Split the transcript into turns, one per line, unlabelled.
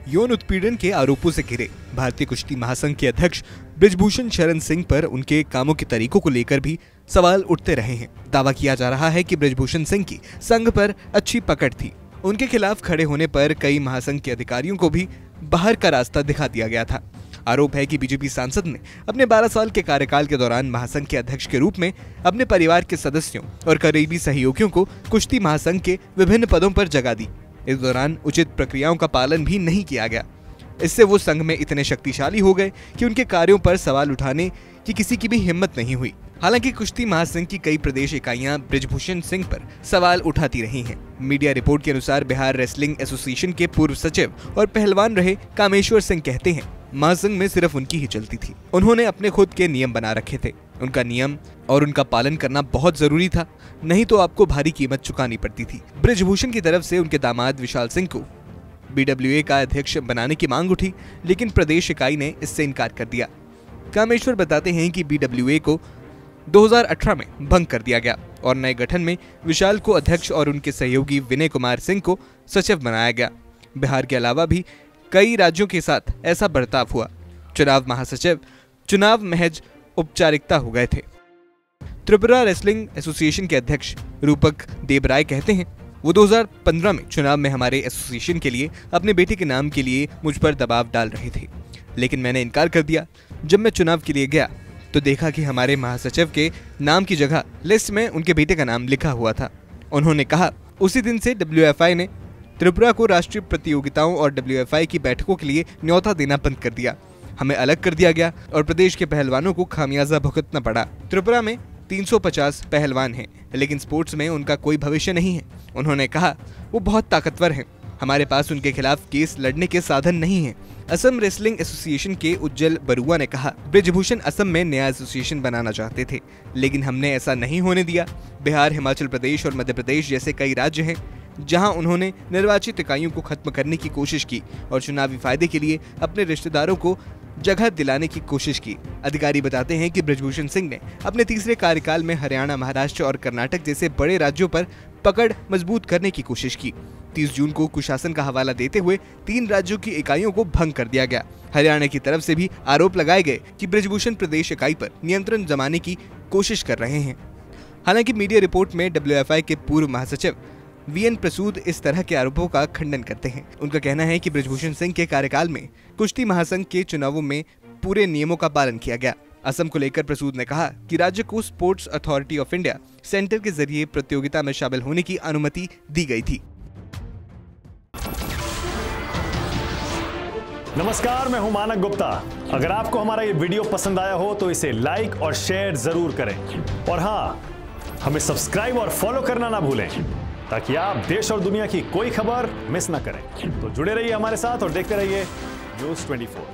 यौन उत्पीड़न के आरोपों से घिरे भारतीय कुश्ती महासंघ के अध्यक्ष बृजभूषण शरण सिंह पर उनके कामों के तरीकों को लेकर भी सवाल उठते रहे हैं। दावा किया जा रहा है कि बृजभूषण सिंह की संघ पर अच्छी पकड़ थी। उनके खिलाफ खड़े होने पर कई महासंघ के अधिकारियों को भी बाहर का रास्ता दिखा दिया गया था। आरोप है कि बीजेपी सांसद ने अपने 12 साल के कार्यकाल के दौरान महासंघ के अध्यक्ष के रूप में अपने परिवार के सदस्यों और करीबी सहयोगियों को कुश्ती महासंघ के विभिन्न पदों पर जगह दी। इस दौरान उचित प्रक्रियाओं का पालन भी नहीं किया गया। इससे वो संघ में इतने शक्तिशाली हो गए कि उनके कार्यों पर सवाल उठाने की किसी की भी हिम्मत नहीं हुई। हालांकि कुश्ती महासंघ की कई प्रदेश इकाइयां बृजभूषण सिंह पर सवाल उठाती रही हैं। मीडिया रिपोर्ट के अनुसार बिहार रेसलिंग एसोसिएशन के पूर्व सचिव और पहलवान रहे कामेश्वर सिंह कहते हैं, महासंघ में सिर्फ उनकी ही चलती थी। उन्होंने अपने खुद के नियम बना रखे थे। उनका नियम और उनका पालन करना बहुत जरूरी था, नहीं तो आपको भारी कीमत चुकानी पड़ती थी। बृजभूषण की तरफ से उनके दामाद विशाल सिंह को बीडब्ल्यूए का अध्यक्ष बनाने की मांग उठी, लेकिन प्रदेश इकाई ने इससे इनकार कर दिया। कामेश्वर बताते हैं कि बीडब्ल्यूए को 2018 में भंग कर दिया गया और नए गठन में विशाल को अध्यक्ष और उनके सहयोगी विनय कुमार सिंह को सचिव बनाया गया। बिहार के अलावा भी कई राज्यों के साथ ऐसा बर्ताव हुआ। चुनाव महासचिव चुनाव महज औपचारिकता हो गए थे। त्रिपुरा रेसलिंग एसोसिएशन के अध्यक्ष रूपक देबराय कहते हैं, वो 2015 में चुनाव में हमारे एसोसिएशन के लिए अपने बेटे के नाम के लिए मुझ पर दबाव डाल रहे थे, लेकिन मैंने इनकार कर दिया। जब मैं चुनाव के लिए गया तो देखा कि हमारे महासचिव के नाम की जगह लिस्ट में उनके बेटे का नाम लिखा हुआ था। उन्होंने कहा, उसी दिन से डब्ल्यूएफआई ने त्रिपुरा को राष्ट्रीय प्रतियोगिताओं और डब्ल्यूएफआई की बैठकों के लिए न्योता देना बंद कर दिया। हमें अलग कर दिया गया और प्रदेश के पहलवानों को खामियाजा भुगतना पड़ा। त्रिपुरा में 350 पहलवान हैं, लेकिन स्पोर्ट्स में उनका कोई भविष्य नहीं है। उन्होंने कहा, वो बहुत ताकतवर हैं, हमारे पास उनके खिलाफ केस लड़ने के साधन नहीं हैं। असम रेसलिंग एसोसिएशन के उज्जवल बरुआ ने कहा, बृजभूषण असम में नया एसोसिएशन बनाना चाहते थे, लेकिन हमने ऐसा नहीं होने दिया। बिहार, हिमाचल प्रदेश और मध्य प्रदेश जैसे कई राज्य हैं जहां उन्होंने निर्वाचित इकाइयों को खत्म करने की कोशिश की और चुनावी फायदे के लिए अपने रिश्तेदारों को जगह दिलाने की कोशिश की। अधिकारी बताते हैं कि बृजभूषण सिंह ने अपने तीसरे कार्यकाल में हरियाणा, महाराष्ट्र और कर्नाटक जैसे बड़े राज्यों पर पकड़ मजबूत करने की कोशिश की। 30 जून को कुशासन का हवाला देते हुए 3 राज्यों की इकाइयों को भंग कर दिया गया। हरियाणा की तरफ से भी आरोप लगाए गए कि बृजभूषण प्रदेश इकाई पर नियंत्रण जमाने की कोशिश कर रहे हैं। हालांकि मीडिया रिपोर्ट में डब्ल्यूएफआई के पूर्व महासचिव वीएन प्रसूद इस तरह के आरोपों का खंडन करते हैं। उनका कहना है कि बृजभूषण सिंह के कार्यकाल में कुश्ती महासंघ के चुनावों में पूरे नियमों का पालन किया गया। असम को लेकर प्रसूद ने कहा कि राज्य को sports authority of India centre के जरिए प्रतियोगिता में शामिल होने की अनुमति दी गई थी।
नमस्कार, मैं हूं मानक गुप्ता। अगर आपको हमारा ये वीडियो पसंद आया हो तो इसे लाइक और शेयर जरूर करें, और हाँ, हमें सब्सक्राइब और फॉलो करना ना भूलें ताकि आप देश और दुनिया की कोई खबर मिस ना करें। तो जुड़े रहिए हमारे साथ और देखते रहिए न्यूज़ 24।